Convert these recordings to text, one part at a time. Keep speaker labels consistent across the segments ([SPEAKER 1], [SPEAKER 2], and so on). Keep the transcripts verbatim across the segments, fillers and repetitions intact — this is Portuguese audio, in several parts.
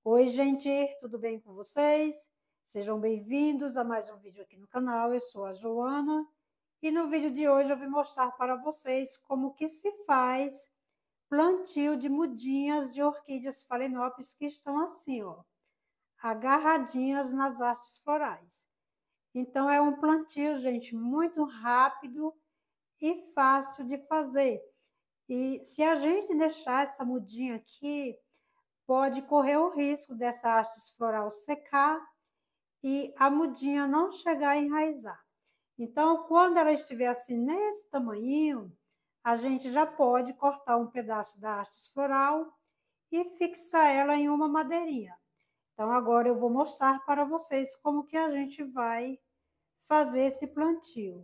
[SPEAKER 1] Oi, gente, tudo bem com vocês? Sejam bem-vindos a mais um vídeo aqui no canal. Eu sou a Joana e no vídeo de hoje eu vim mostrar para vocês como que se faz plantio de mudinhas de orquídeas Phalaenopsis que estão assim, ó, agarradinhas nas hastes florais. Então é um plantio, gente, muito rápido e fácil de fazer. E se a gente deixar essa mudinha aqui, pode correr o risco dessa haste floral secar e a mudinha não chegar a enraizar. Então, quando ela estiver assim nesse tamanho, a gente já pode cortar um pedaço da haste floral e fixar ela em uma madeirinha. Então, agora eu vou mostrar para vocês como que a gente vai fazer esse plantio.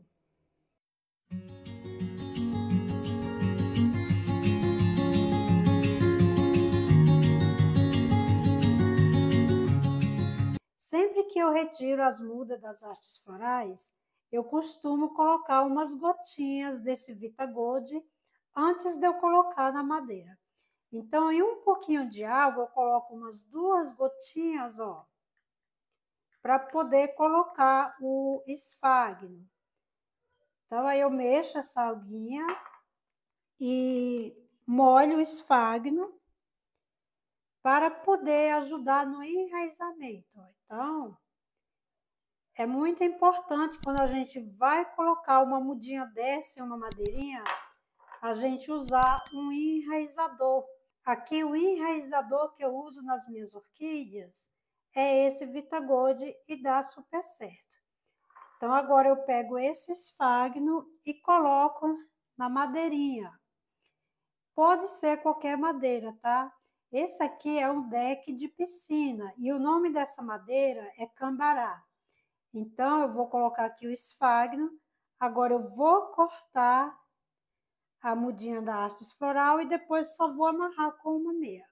[SPEAKER 1] Sempre que eu retiro as mudas das hastes florais, eu costumo colocar umas gotinhas desse Vitagold antes de eu colocar na madeira. Então, em um pouquinho de água, eu coloco umas duas gotinhas, ó, para poder colocar o esfagno. Então, aí eu mexo essa aguinha e molho o esfagno para poder ajudar no enraizamento. Então, é muito importante quando a gente vai colocar uma mudinha dessa em uma madeirinha, a gente usar um enraizador. Aqui o enraizador que eu uso nas minhas orquídeas é esse Vitagold e dá super certo. Então agora eu pego esse esfagno e coloco na madeirinha. Pode ser qualquer madeira, tá? Esse aqui é um deck de piscina e o nome dessa madeira é cambará. Então, eu vou colocar aqui o esfagno. Agora, eu vou cortar a mudinha da haste floral e depois só vou amarrar com uma meia.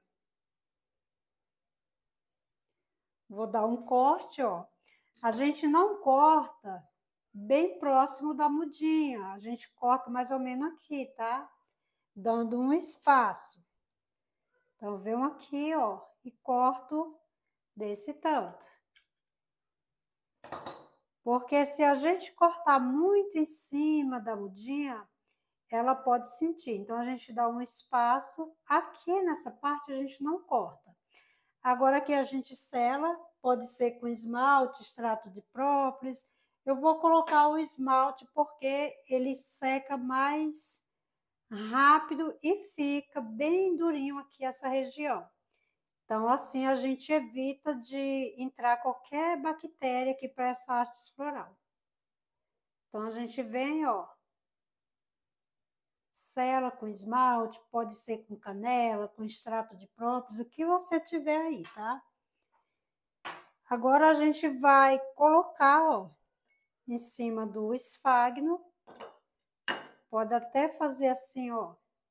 [SPEAKER 1] Vou dar um corte, ó. A gente não corta bem próximo da mudinha. A gente corta mais ou menos aqui, tá? Dando um espaço. Então, venho aqui, ó, e corto desse tanto. Porque se a gente cortar muito em cima da mudinha, ela pode sentir. Então, a gente dá um espaço. Aqui nessa parte a gente não corta. Agora aqui a gente sela, pode ser com esmalte, extrato de própolis. Eu vou colocar o esmalte porque ele seca mais rápido e fica bem durinho aqui essa região. Então, assim a gente evita de entrar qualquer bactéria aqui para essa haste floral. Então, a gente vem, ó, sela com esmalte, pode ser com canela, com extrato de própolis, o que você tiver aí, tá? Agora a gente vai colocar, ó, em cima do esfagno. Pode até fazer assim, ó.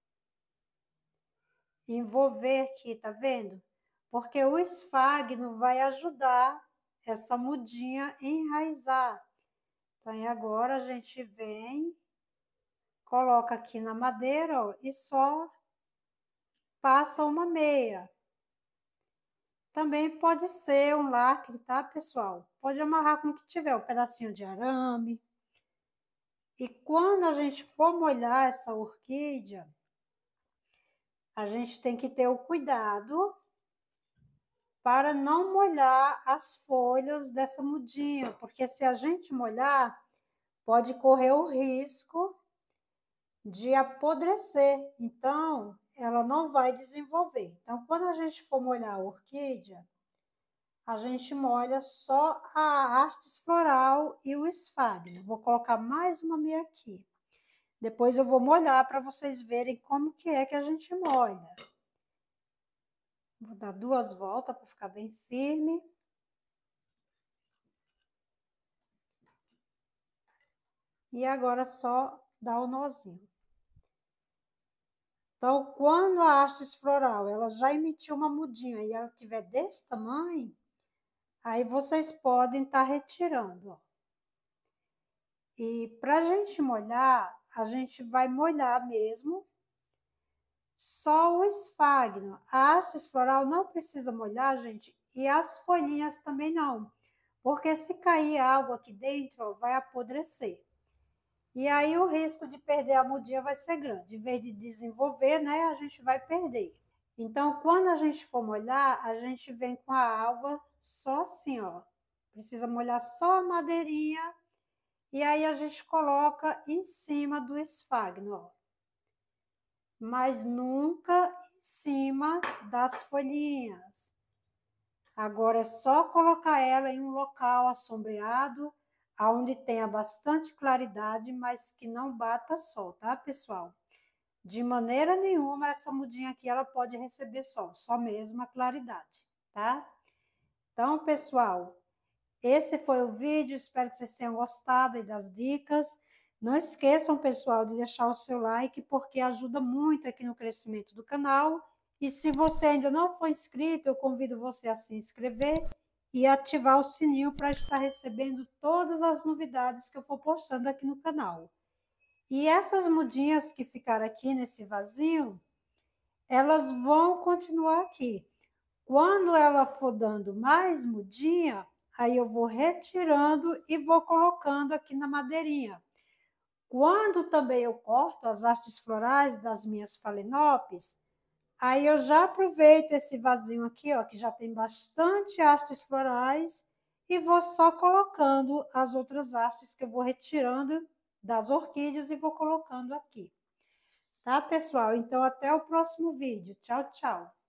[SPEAKER 1] Envolver aqui, tá vendo? Porque o esfagno vai ajudar essa mudinha a enraizar. Então, agora a gente vem, coloca aqui na madeira, ó, e só passa uma meia. Também pode ser um lacre, tá, pessoal? Pode amarrar com o que tiver, um pedacinho de arame. E quando a gente for molhar essa orquídea, a gente tem que ter o cuidado para não molhar as folhas dessa mudinha, porque se a gente molhar, pode correr o risco de apodrecer. Então, ela não vai desenvolver. Então, quando a gente for molhar a orquídea, a gente molha só a haste floral e o esfagno. Vou colocar mais uma meia aqui. Depois eu vou molhar para vocês verem como que é que a gente molha. Vou dar duas voltas para ficar bem firme. E agora só dar o nozinho. Então, quando a haste floral ela já emitiu uma mudinha e ela tiver desse tamanho, aí vocês podem estar tá retirando, ó. E para a gente molhar, a gente vai molhar mesmo só o esfagno. A haste floral não precisa molhar, gente, e as folhinhas também não, porque se cair água aqui dentro, vai apodrecer. E aí o risco de perder a mudinha vai ser grande. Em vez de desenvolver, né, a gente vai perder. Então, quando a gente for molhar, a gente vem com a água só assim, ó. Precisa molhar só a madeirinha. E aí a gente coloca em cima do esfagno, ó. Mas nunca em cima das folhinhas. Agora é só colocar ela em um local assombreado, onde tenha bastante claridade, mas que não bata sol, tá, pessoal? De maneira nenhuma essa mudinha aqui ela pode receber sol, só mesmo a claridade, tá? Então, pessoal, esse foi o vídeo, espero que vocês tenham gostado aí das dicas. Não esqueçam, pessoal, de deixar o seu like, porque ajuda muito aqui no crescimento do canal. E se você ainda não for inscrito, eu convido você a se inscrever e ativar o sininho para estar recebendo todas as novidades que eu for postando aqui no canal. E essas mudinhas que ficaram aqui nesse vasinho, elas vão continuar aqui. Quando ela for dando mais mudinha, aí eu vou retirando e vou colocando aqui na madeirinha. Quando também eu corto as hastes florais das minhas falenopes, aí eu já aproveito esse vasinho aqui, ó, que já tem bastante hastes florais, e vou só colocando as outras hastes que eu vou retirando das orquídeas e vou colocando aqui. Tá, pessoal? Então, até o próximo vídeo. Tchau, tchau.